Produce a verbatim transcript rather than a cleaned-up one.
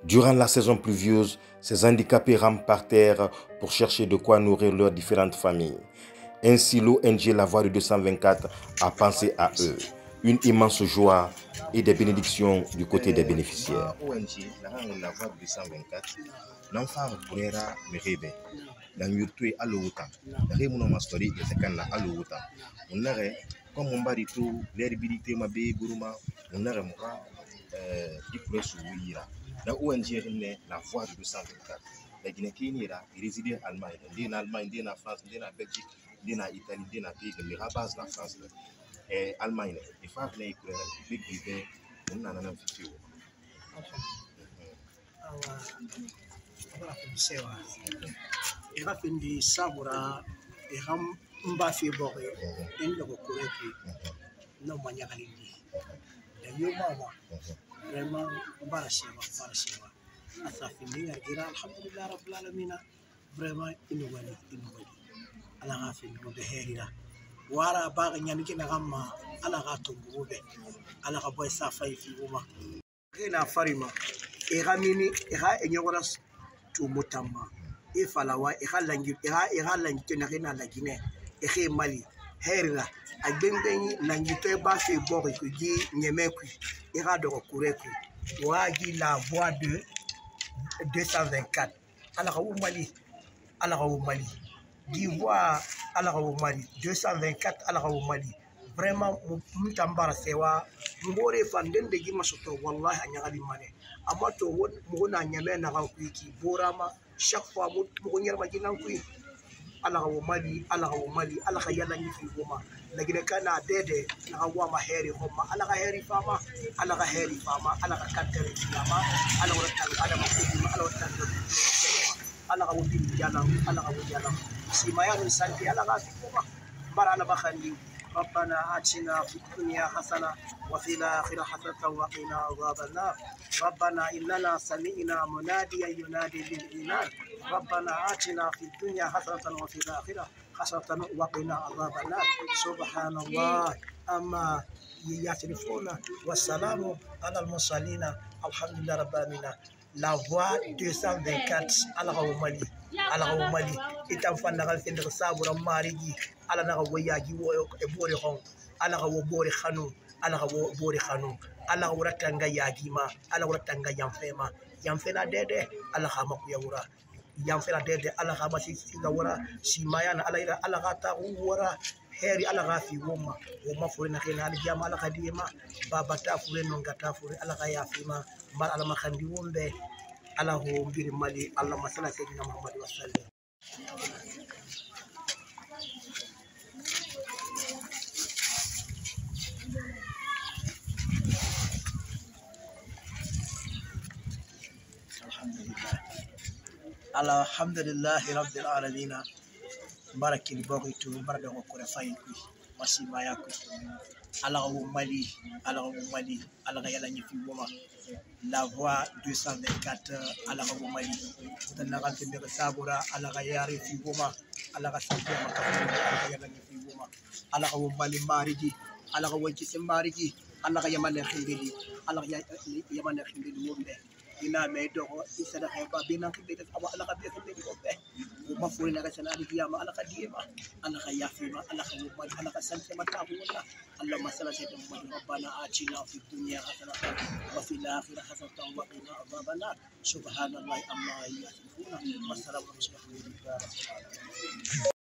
Durant la saison pluvieuse, ces handicapés rampent par terre pour chercher de quoi nourrir leurs différentes familles. Ainsi, l'O N G La Voix du deux cent vingt-quatre a pensé à eux. Une immense joie et des bénédictions du côté des bénéficiaires. O N G La Voix du deux cent vingt-quatre, l'enfant pourra me rêver. Dans YouTube, à l'outa. Dans les monuments historiques, c'est quand à l'outa. On aurait, comme on va dire tout, l'herbilité ma bé gourma, on aurait moi, du poulet sous Wira. Dans O N G La Voix du deux cent vingt-quatre. La Guinée-Kenya, il réside en Allemagne, il en Allemagne, il en France, il en Belgique, il en Italie, il en pays, il en base la France. Et Allemagne, il faut que les publics vivent, on en a un futur. Ega fendi sabura ega mba fe bore en lo correct no manya kalindi da yo mama vraiment mbara sewa mbara sewa asa fendi ngira alhamdulillah rabbil alamin vraiment inu wali inu wali ala ga fendi mo be herira wara ba ga nyani kina gamma ala ga tumbu be ala ga boy sa fay fi uma ina farima ega mini ega enyora tu mutamba e falawa e halangi e ha e halangi to na rena la Guinée e he Mali herra a gbengben langi to ba fe bori ko gi nyemeku e ha do kureku wa gi La Voix de deux cent vingt-quatre ala ka Mali ala ka Mali di voix ala ka Mali deux cent vingt-quatre ala ka Mali vraiment mutambara sewa ngore fanden de gi masoto wallahi anyagali mane amato mo na nyame na ka kuiki borama chaque fois mo mo nyer ma ginan kuyi ala ka Mali ala ka Mali ala ka yalla ni fi goma lagine kana dede na wa ma heri homa ala ka heri fama ala ka heri fama ala ka kantere fama ala wa tan ala ma ko ala wa tan ala ka wuti yalla ala ka wuti yalla si maya ni santi ala ka fi goma bara ala ba khandi ربنا آتنا في الدنيا حسنة وفي الآخرة حسنة وقنا عذاب النار ربنا إننا سمعنا مناديا ينادي للإيمان ربنا آتنا في الدنيا حسنة وفي الآخرة حسنة وقنا عذاب النار سبحان الله أما يصرفون والسلام على المرسلين الحمد لله رب العالمين. La Voix deux cent vingt-quatre ala ka Mali ala ka Mali itam fanna gal fen ko sabura marigi ala na ko yaji wo e bore hon ala ka wo bore khanu ala ka wo bore khanu ala ko ratanga yaji ma ala ko ratanga yamfema yamfena dede ala ka maku yawura yamfena dede ala ka masi sigawura si mayana ala ila ala ka ta wura heri ala ka fi woma woma fure na kena ali jama ala ka diema baba ta fure non gata fure ala ka yafima mal ala ma khandi wombe ala ho mbiri Mali Allah masala sayyidina Muhammad wa sallam. Alhamdulillah alhamdulillah rabbil alamin barakil baqitu barada ko ko fay ku masima yakku ala ko Mali ala ko Mali ala ga yalla ñi fi woma La Voix deux cent vingt-quatre ala ko Mali tan na kan be sabura ala ga yari fi woma ala ga santi ma ka ala ga yalla ñi fi woma ala ko Mali mariji ala ko wonci se mariji ala ga yamale khindeli ala ga yamale khindeli wombe ina me do isada ba bina ke be aba ala ka be ke be ko be ma furi na ka sana di ya ma ala ka diema ala ka yafi ma ala ka ma ala ka santi ma ta wala Allah masala sayyidina Muhammad rabbana atina fid dunya hasanatan wa fil akhirati hasanatan wa qina adhaban nar subhanallahi amma yasifuna wa salamun ala al mursalin.